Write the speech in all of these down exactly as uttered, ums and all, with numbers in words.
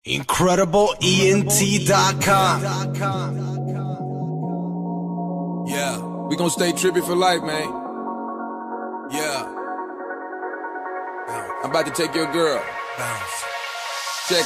Incredible E N T dot com. Yeah, we gon' stay trippy for life, man. Yeah. I'm about to take your girl. Bounce. Check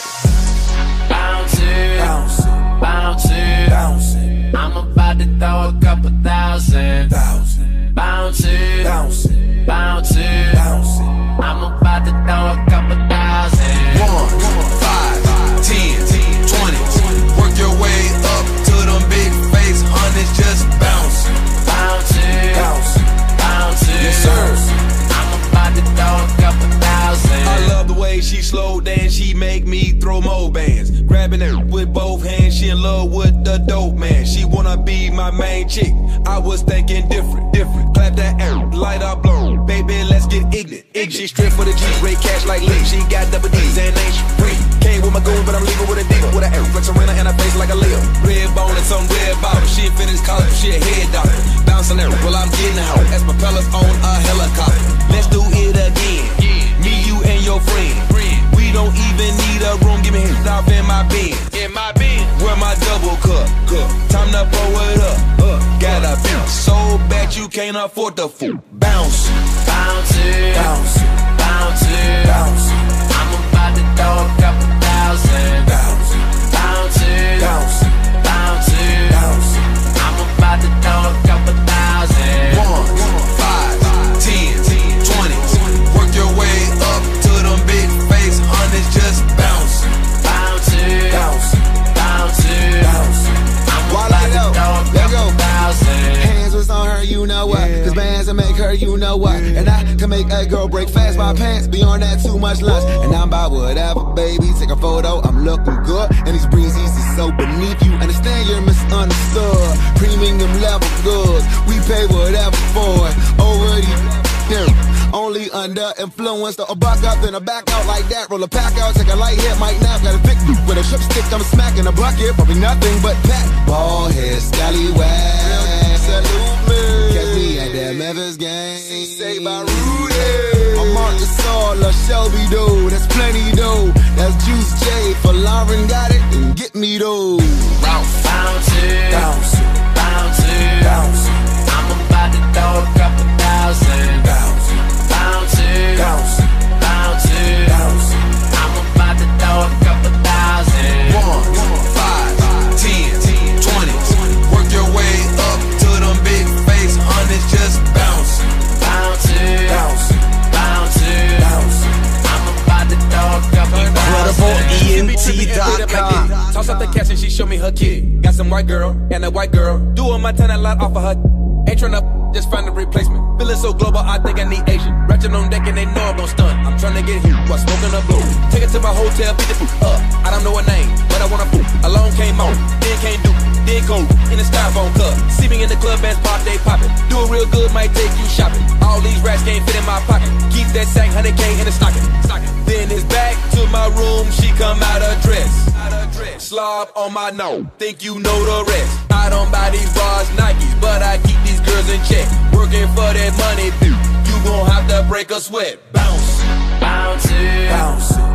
it. Bounce it, bounce it, bounce it, bounce it. I'm about to throw a couple thousand. Thousand. Bounce it, bounce it, bounce it, bounce it. I'm about to throw a couple thousand. One, five, ten, twenty. Work your way up to them big face hundreds. Just bounce, bounce it, bounce, bounce it. yes sir. I'm about to throw a couple thousand. I love the way she slow dance, she make me throw more bands. Grabbing it with both hands, she in love with the dope man. She wanna be my main chick, I was thinking different, different. Clap that air, light up blow, baby let's get ignorant. Ignorant. She strip for the G, rate cash like Lee. She got double D's and ain't she free. Came with my goon, but I'm leaving with a deal. With an air flex arena and a face like a Leo. Red bone and some red bottom. She finished college, she a head doctor. Bouncing there, well I'm getting out. As propellers on a helicopter. Let's do it again. Me, you, and your friend. We don't even need a room. Give me his off in my bin. In my bin. Where my double cup. cup. Time to blow it up. Uh, got a bounce so bad you can't afford the fool. Bounce. Bounce it, Bounce it. bounce it, Bounce. I'm about to throw a couple thousand. Bounce. Bounce it, Bounce. bounce it, Bounce. I'm about to throw a couple thousand. One, five, ten, twenty. Work your way up to them big face hundreds. Just bounce, Bounce it, bounce, bounce it, bounce. I'm Why about let to go? throw a Let couple go. thousand. Hands was on her, you know what? Cause bands will make her, you know what? And I can make a girl break fast my pants. Beyond that, too much lunch. And I'm about whatever, baby. Take a photo, I'm looking good. And these breezes is so beneath you. Understand you're misunderstood. Premium level goods. We pay whatever for it. Over the only under influence. A buck up, then a back out like that. Roll a pack out, take a light hit, might nap. Got a big boot with a trip stick, I'm smacking a bucket. Probably nothing but pat. Ball head, scallywag. Salute me. Catch me at that Memphis game. Say by Rudy. I'm Marcus All, a Shelby though. That's plenty though. That's Juice J. For Lauren got it, and get me though. Bounce it, bounce, bounce it, bounce, I'm about to throw a couple thousand. bounce, Bounce it, bounce, bounce it, bounce. I'm about to throw a couple thousand. One, five, ten, twenty. Work your way up to them big face hundreds. Just bounce, Bounce it, bounce, bounce it, bounce. I'm about to throw a couple Incredible thousand. E N T dot com. Toss out the cash and she show me her kid. Got some white girl and a white girl. Doing my ten a lot off of her. Ain't tryna just find a replacement. Feeling so global, I think I need Asian. Ratchet on deck and they know I'm gon' stun. I'm tryna get hit while smoking a blue. Take it to my hotel, beat the food up. I don't know her name, but I wanna boot. Alone came on, then can't do. Then go in the styrofoam cup. See me in the club, bands pop, they poppin'. Do it real good, might take you shopping. All these rats can't fit in my pocket. Keep that sack, one hundred K in the stocking. Then it's back to my room, she come out of dress. Slob on my nose, think you know the rest. I don't buy these bras, Nikes, but I keep these girls in check. Working for that money, you gon' have to break a sweat. Bounce, Bounce it, bounce,